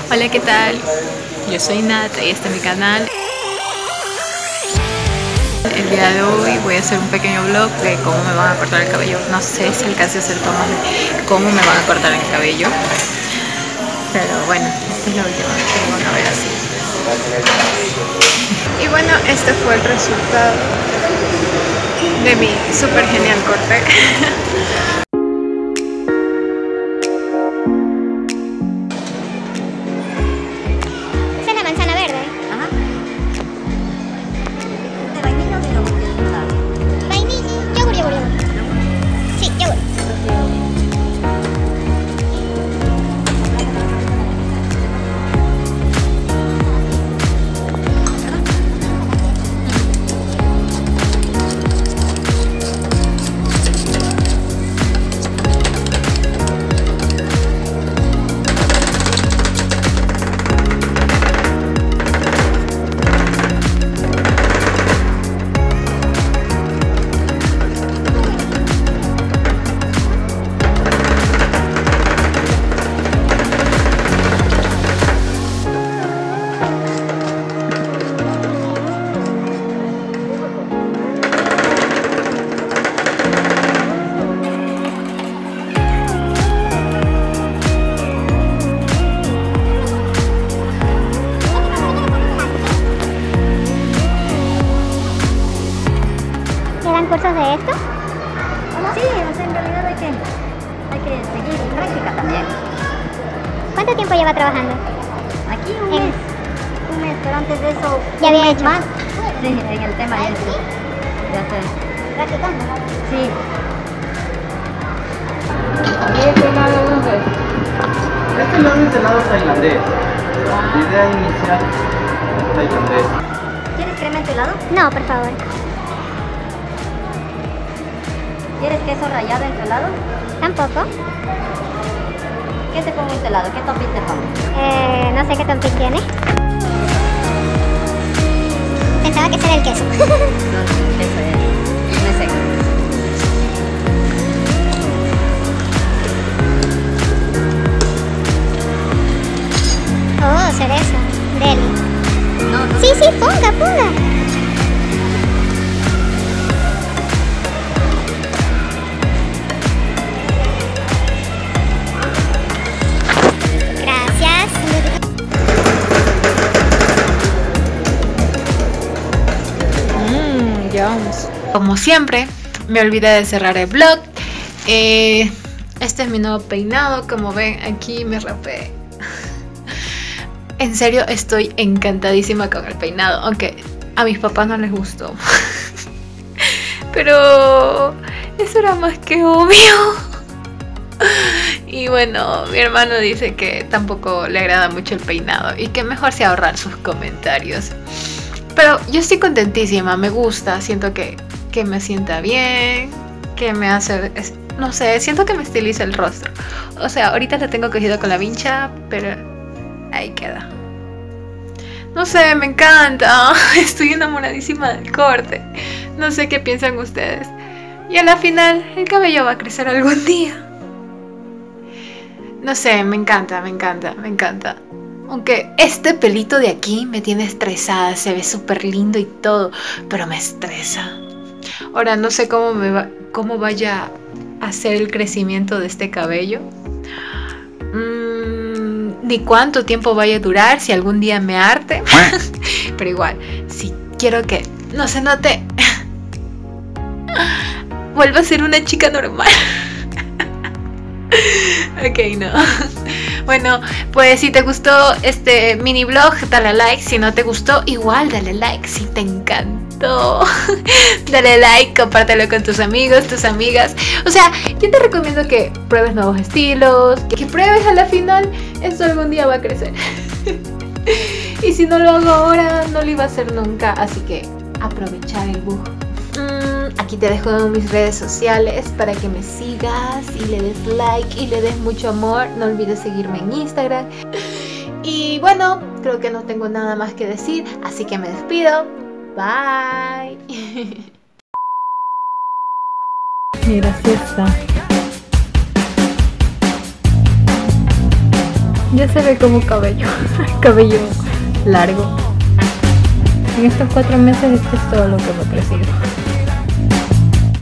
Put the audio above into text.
Hola, ¿qué tal? Yo soy Nat y este es mi canal. El día de hoy voy a hacer un pequeño vlog de cómo me van a cortar el cabello. No sé si alcance a hacer tomas de cómo me van a cortar el cabello, pero bueno, esta es la última vez que lo van a ver así. Y bueno, este fue el resultado de mi súper genial corte. Esa es la manzana verde. Ajá. ¿De vainilla o de yogur quieres usar? Vainilla, yogur. Sí, yogur. ¿Quedan cursos de esto? Sí, o sea, en realidad hay que seguir práctica también. ¿Cuánto tiempo lleva trabajando? Aquí un mes, pero antes de eso ¿Ya había hecho? más. Sí, en el tema ya sé. Practicando. Sí. Este no es helado tailandés. La idea inicial tailandés. ¿Quieres crema en tu helado? No, por favor. ¿Quieres queso rallado en tu helado? Tampoco. ¿Qué te pongo en tu helado? ¿Qué topping te pongo? No sé qué topping tiene. Pensaba que ese era el queso. No, eso es. No es seco. Oh, cereza. Deli. No. Sí, ponga. Gracias. Ya vamos. Como siempre, me olvidé de cerrar el vlog. Este es mi nuevo peinado. Como ven, aquí me rapé. En serio, estoy encantadísima con el peinado, aunque a mis papás no les gustó. Pero eso era más que obvio. Y bueno, mi hermano dice que tampoco le agrada mucho el peinado y que mejor se ahorran sus comentarios. Pero yo estoy contentísima, me gusta, siento que me sienta bien, que me hace, no sé, siento que me estiliza el rostro. O sea, ahorita lo tengo cogido con la vincha, pero ahí queda. No sé, me encanta, estoy enamoradísima del corte. No sé qué piensan ustedes. Y a la final, el cabello va a crecer algún día. No sé, me encanta. Aunque este pelito de aquí me tiene estresada, se ve súper lindo y todo, pero me estresa. Ahora no sé cómo vaya a ser el crecimiento de este cabello. Ni cuánto tiempo vaya a durar, si algún día me harte. Pero igual, si quiero que no se note, vuelvo a ser una chica normal. Ok, no. Bueno, pues si te gustó este mini vlog, dale like. Si no te gustó, igual dale like. Si te encantó, dale like, compártelo con tus amigos, tus amigas. O sea, yo te recomiendo que pruebes nuevos estilos, que pruebes a la final. Esto algún día va a crecer. Y si no lo hago ahora, no lo iba a hacer nunca. Así que aprovechar el bug. Aquí te dejo mis redes sociales para que me sigas y le des like y le des mucho amor. No olvides seguirme en Instagram. Y bueno, creo que no tengo nada más que decir, así que me despido. Bye. Mira, así está. Ya se ve como cabello, cabello largo. En estos 4 meses esto es todo lo que me ha crecido.